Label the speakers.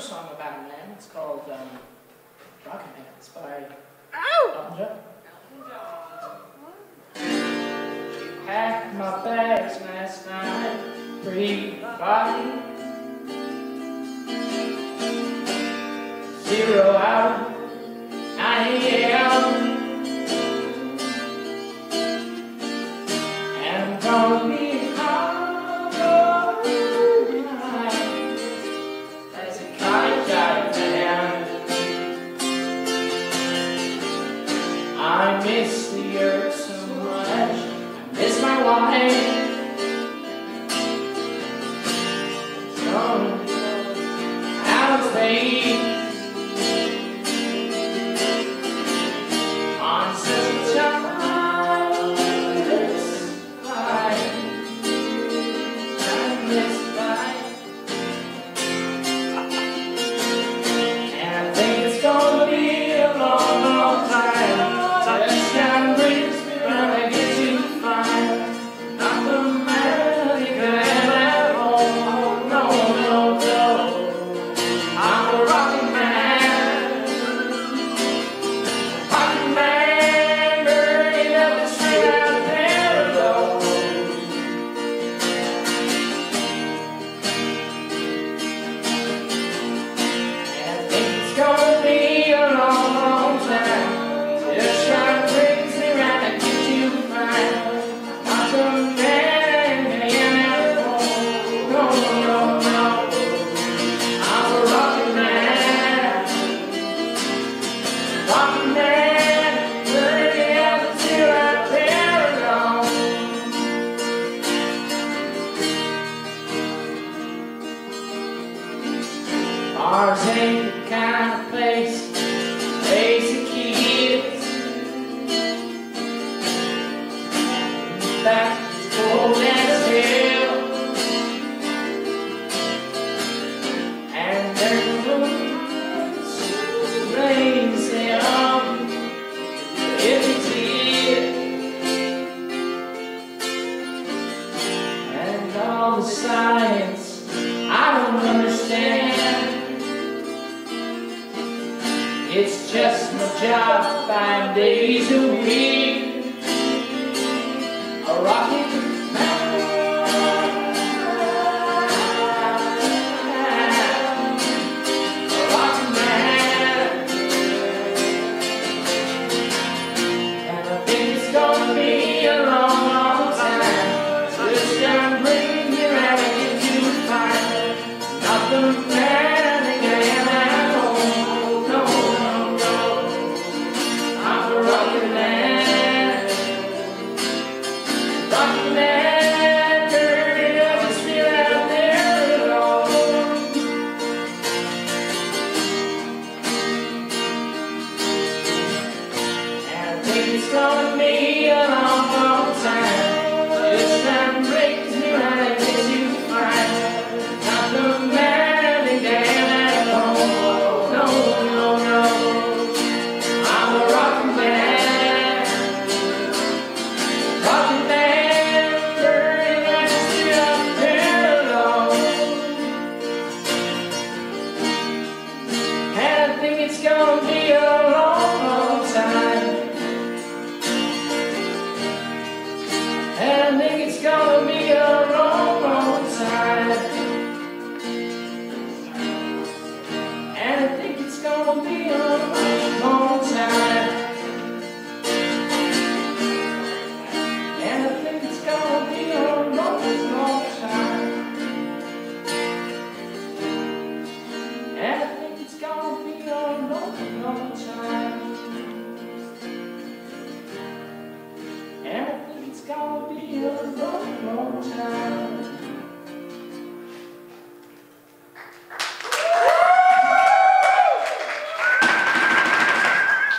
Speaker 1: song about a man. It's called Rockin' Man. It's by Elton John. She packed my bags last night, pre-body. 0 hour, 9 a.m. And I'm gonna be home as a college fan. I miss the earth so much. I miss my wife. Out of space. On such a childless life, childless life, and I think it's gonna be a long, long time. Touchdown brings me when I get to find not the man you can have at home. No, no, no, I'm a rockin' man, rockin' man. Ours ain't the kind of place raising kids back to cold as hell, and there's no raise them every tear, and all the science I don't understand. It's just my job 5 days a week. A rockin' man, a rockin' man, and I think it's gonna be a long, long time. This time brings me right into the fire. Not the man. It's gonna be a long, long time. This time brings me right into the fire. Not the man and damn at home. No, no, no. I'm a rockin' man. Rockin' man, burning like a street up there alone. And I think it's gonna be a long, long time. And I think it's gonna be a long, long time. And I think it's gonna be a long, long time. And I think it's gonna